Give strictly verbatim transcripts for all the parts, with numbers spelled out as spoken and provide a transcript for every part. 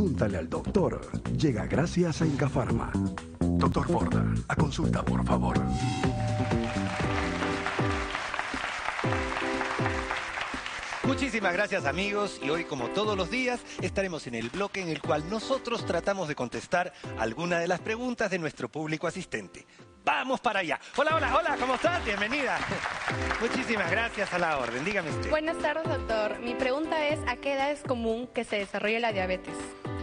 Pregúntale al doctor llega gracias a Incafarma. Doctor Borda, a consulta, por favor. Muchísimas gracias, amigos, y hoy, como todos los días, estaremos en el bloque en el cual nosotros tratamos de contestar alguna de las preguntas de nuestro público asistente. ¡Vamos para allá! Hola, hola, hola, ¿cómo estás? Bienvenida. Muchísimas gracias, a la orden. Dígame usted. Buenas tardes, doctor. Mi pregunta es, ¿a qué edad es común que se desarrolle la diabetes?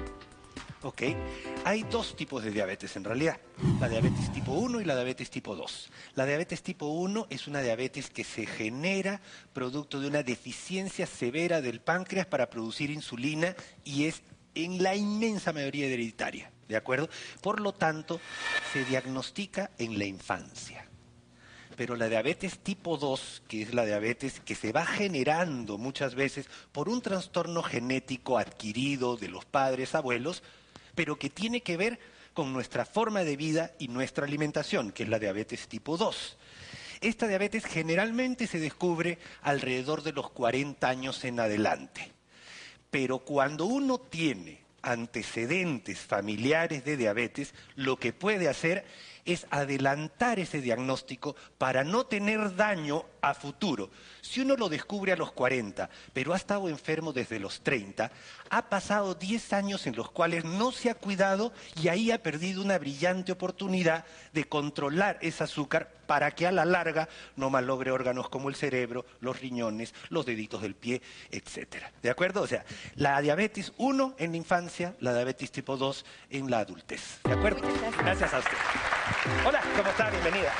Ok, hay dos tipos de diabetes en realidad, la diabetes tipo uno y la diabetes tipo dos. La diabetes tipo uno es una diabetes que se genera producto de una deficiencia severa del páncreas para producir insulina y es en la inmensa mayoría hereditaria, ¿de acuerdo? Por lo tanto, se diagnostica en la infancia. Pero la diabetes tipo dos, que es la diabetes que se va generando muchas veces por un trastorno genético adquirido de los padres, abuelos, pero que tiene que ver con nuestra forma de vida y nuestra alimentación, que es la diabetes tipo dos. Esta diabetes generalmente se descubre alrededor de los cuarenta años en adelante. Pero cuando uno tiene antecedentes familiares de diabetes, lo que puede hacer es adelantar ese diagnóstico para no tener daño a futuro. Si uno lo descubre a los cuarenta, pero ha estado enfermo desde los treinta, ha pasado diez años en los cuales no se ha cuidado y ahí ha perdido una brillante oportunidad de controlar ese azúcar para que a la larga no malogre órganos como el cerebro, los riñones, los deditos del pie, etcétera. ¿De acuerdo? O sea, la diabetes uno en la infancia, la diabetes tipo dos en la adultez. ¿De acuerdo? Muchas gracias. Gracias a usted. Hola, ¿cómo está? Bienvenida.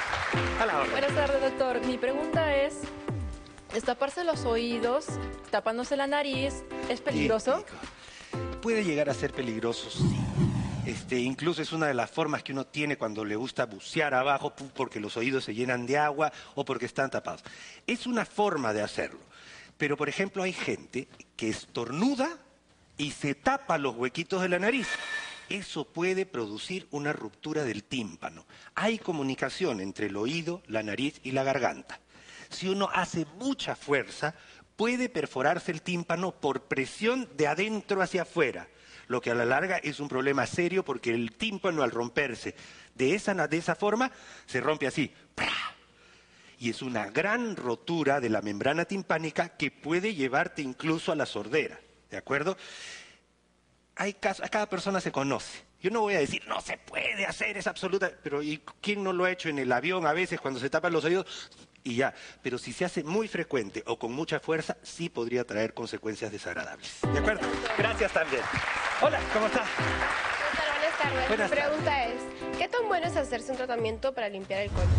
A la orden. Buenas tardes, doctor. Mi pregunta es, ¿destaparse los oídos, tapándose la nariz, es peligroso? Típico. Puede llegar a ser peligroso, sí. Este, incluso es una de las formas que uno tiene cuando le gusta bucear abajo porque los oídos se llenan de agua o porque están tapados. Es una forma de hacerlo. Pero, por ejemplo, hay gente que estornuda y se tapa los huequitos de la nariz. Eso puede producir una ruptura del tímpano. Hay comunicación entre el oído, la nariz y la garganta. Si uno hace mucha fuerza, puede perforarse el tímpano por presión de adentro hacia afuera, lo que a la larga es un problema serio porque el tímpano, al romperse de esa, de esa forma, se rompe así. Y es una gran rotura de la membrana timpánica que puede llevarte incluso a la sordera, ¿de acuerdo? Hay casos, cada persona se conoce. Yo no voy a decir, no se puede hacer, es absoluta, pero ¿y quién no lo ha hecho en el avión a veces cuando se tapan los oídos? Y ya, pero si se hace muy frecuente o con mucha fuerza, sí podría traer consecuencias desagradables. ¿De acuerdo? Gracias también. Hola, ¿cómo está? Doctor, buenas tardes. Buenas Mi pregunta es, ¿qué tan bueno es hacerse un tratamiento para limpiar el colon?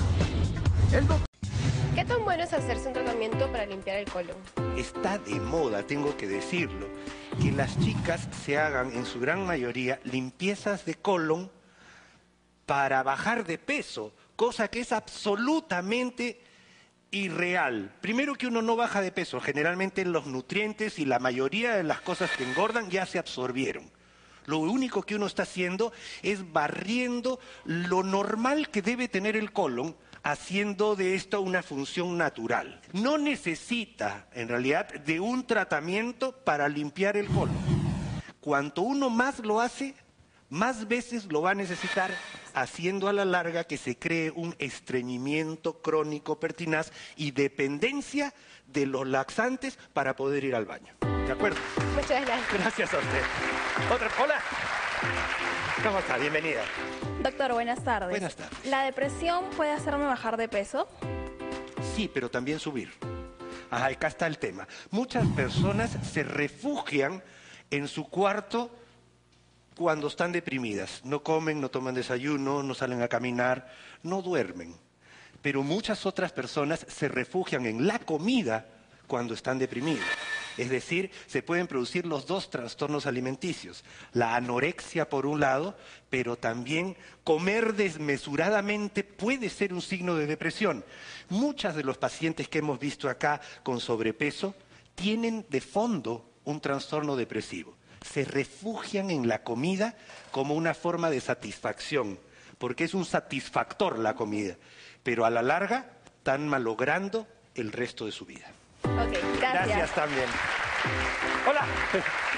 El doctor. ¿Qué tan bueno es hacerse un tratamiento para limpiar el colon? Está de moda, tengo que decirlo, que las chicas se hagan en su gran mayoría limpiezas de colon para bajar de peso, cosa que es absolutamente irreal. Primero que uno no baja de peso, generalmente los nutrientes y la mayoría de las cosas que engordan ya se absorbieron. Lo único que uno está haciendo es barriendo lo normal que debe tener el colon, haciendo de esto una función natural. No necesita, en realidad, de un tratamiento para limpiar el colon. Cuanto uno más lo hace, más veces lo va a necesitar, haciendo a la larga que se cree un estreñimiento crónico pertinaz y dependencia de los laxantes para poder ir al baño. ¿De acuerdo? Muchas gracias. Gracias a usted. Otra, hola. ¿Cómo está? Bienvenida. Doctor, buenas tardes. Buenas tardes. ¿La depresión puede hacerme bajar de peso? Sí, pero también subir. Ajá, acá está el tema. Muchas personas se refugian en su cuarto cuando están deprimidas. No comen, no toman desayuno, no salen a caminar, no duermen. Pero muchas otras personas se refugian en la comida cuando están deprimidas. Es decir, se pueden producir los dos trastornos alimenticios. La anorexia por un lado, pero también comer desmesuradamente puede ser un signo de depresión. Muchas de los pacientes que hemos visto acá con sobrepeso tienen de fondo un trastorno depresivo. Se refugian en la comida como una forma de satisfacción, porque es un satisfactor la comida, pero a la larga están malogrando el resto de su vida. Ok, gracias. Gracias también. Hola.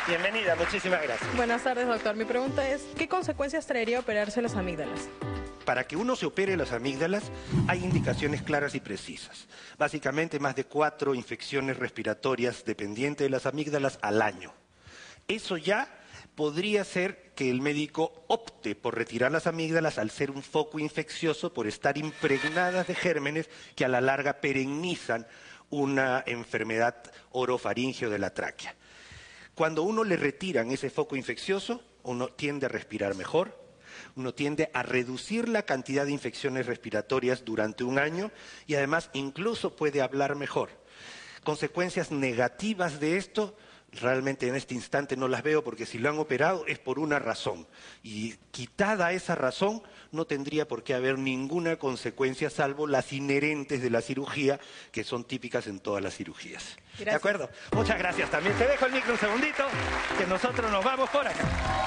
Bienvenida, muchísimas gracias. Buenas tardes, doctor. Mi pregunta es, ¿qué consecuencias traería operarse las amígdalas? Para que uno se opere las amígdalas hay indicaciones claras y precisas. Básicamente más de cuatro infecciones respiratorias dependientes de las amígdalas al año. Eso ya podría ser que el médico opte por retirar las amígdalas al ser un foco infeccioso, por estar impregnadas de gérmenes que a la larga perennizan una enfermedad orofaringeo de la tráquea. Cuando uno le retiran ese foco infeccioso, uno tiende a respirar mejor, uno tiende a reducir la cantidad de infecciones respiratorias durante un año y además incluso puede hablar mejor. Consecuencias negativas de esto, realmente en este instante no las veo porque si lo han operado es por una razón. Y quitada esa razón, no tendría por qué haber ninguna consecuencia salvo las inherentes de la cirugía, que son típicas en todas las cirugías. Gracias. ¿De acuerdo? Muchas gracias también. Te dejo el micro un segundito, que nosotros nos vamos por acá.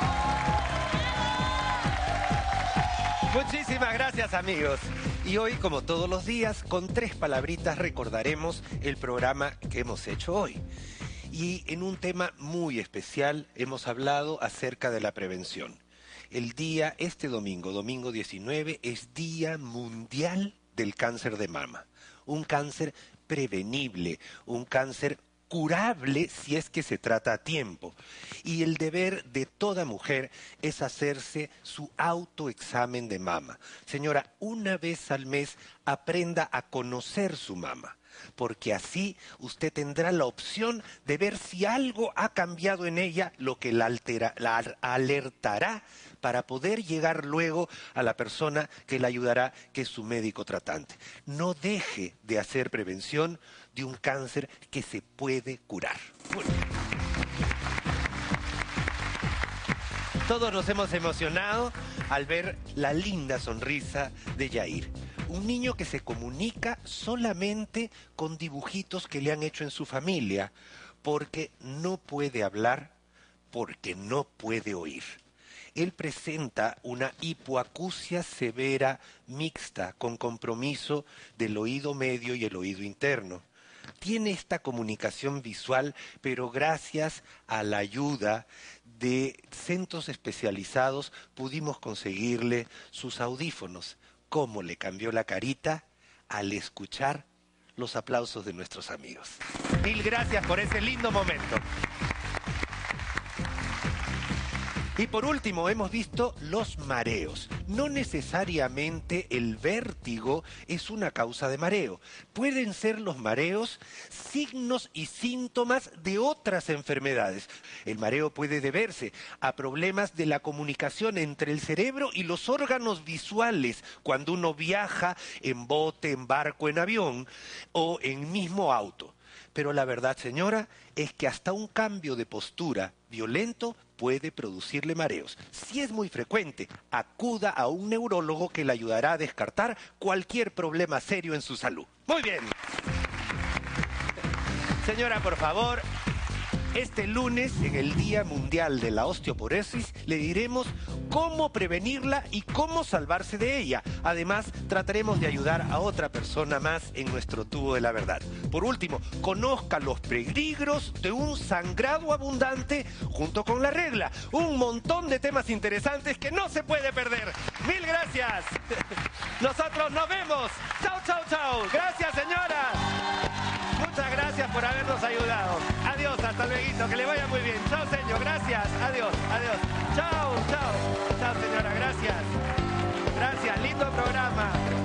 Muchísimas gracias, amigos. Y hoy, como todos los días, con tres palabritas recordaremos el programa que hemos hecho hoy. Y en un tema muy especial hemos hablado acerca de la prevención. El día, este domingo, domingo diecinueve, es Día Mundial del Cáncer de Mama. Un cáncer prevenible, un cáncer curable si es que se trata a tiempo. Y el deber de toda mujer es hacerse su autoexamen de mama. Señora, una vez al mes aprenda a conocer su mama, porque así usted tendrá la opción de ver si algo ha cambiado en ella, lo que la, altera, la alertará para poder llegar luego a la persona que le ayudará, que es su médico tratante. No deje de hacer prevención de un cáncer que se puede curar. Bueno. Todos nos hemos emocionado al ver la linda sonrisa de Yair. Un niño que se comunica solamente con dibujitos que le han hecho en su familia, porque no puede hablar, porque no puede oír. Él presenta una hipoacusia severa mixta con compromiso del oído medio y el oído interno. Tiene esta comunicación visual, pero gracias a la ayuda de centros especializados pudimos conseguirle sus audífonos. ¿Cómo le cambió la carita al escuchar los aplausos de nuestros amigos? Mil gracias por ese lindo momento. Y por último, hemos visto los mareos. No necesariamente el vértigo es una causa de mareo. Pueden ser los mareos signos y síntomas de otras enfermedades. El mareo puede deberse a problemas de la comunicación entre el cerebro y los órganos visuales cuando uno viaja en bote, en barco, en avión o en mismo auto. Pero la verdad, señora, es que hasta un cambio de postura violento puede producirle mareos. Si es muy frecuente, acuda a un neurólogo que le ayudará a descartar cualquier problema serio en su salud. Muy bien. Señora, por favor, este lunes, en el Día Mundial de la Osteoporosis, le diremos cómo prevenirla y cómo salvarse de ella. Además, trataremos de ayudar a otra persona más en nuestro tubo de la verdad. Por último, conozca los peligros de un sangrado abundante junto con la regla. Un montón de temas interesantes que no se puede perder. ¡Mil gracias! Nosotros nos vemos. ¡Chao, chao, chao! ¡Gracias, señora! Muchas gracias por habernos ayudado. Adiós, hasta luego. Que le vaya muy bien. Chao, señor. Gracias. Adiós, adiós. Chao, chao. Chao, señora. Gracias. Gracias. Lindo programa.